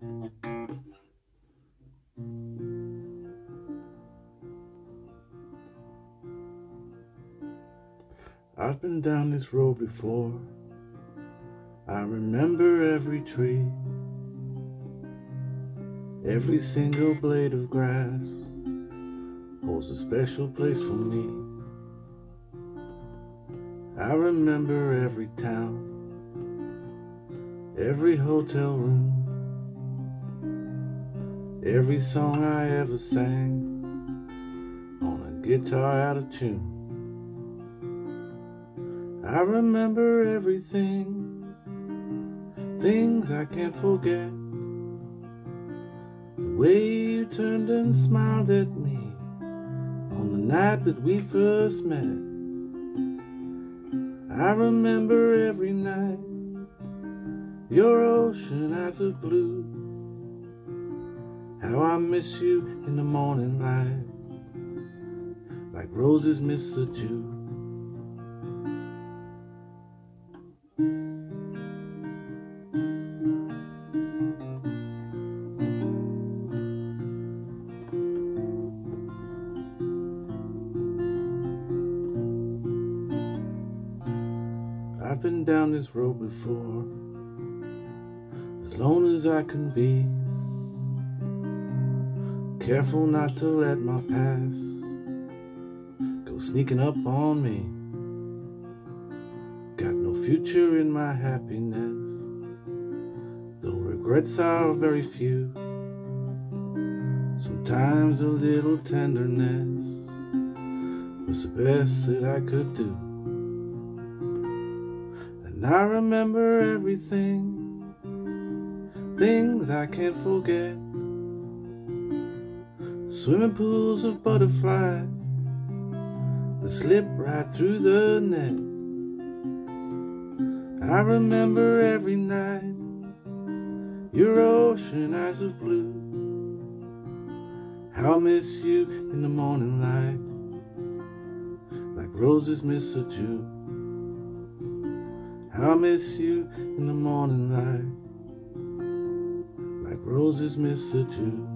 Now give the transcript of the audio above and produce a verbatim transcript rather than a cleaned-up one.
I've been down this road before. I remember every tree, every single blade of grass holds a special place for me. I remember every town, every hotel room, every song I ever sang on a guitar out of tune. I remember everything, things I can't forget. The way you turned and smiled at me on the night that we first met. I remember every night, your ocean eyes of blue. How I miss you in the morning light, like roses miss a Jew. I've been down this road before, as lone as I can be. Careful not to let my past go sneaking up on me. Got no future in my happiness, though regrets are very few. Sometimes a little tenderness was the best that I could do. And I remember everything, things I can't forget. Swimming pools of butterflies that slip right through the net. I remember every night, your ocean eyes of blue. How I miss you in the morning light, like roses miss a Jew. How I miss you in the morning light, like roses miss a Jew.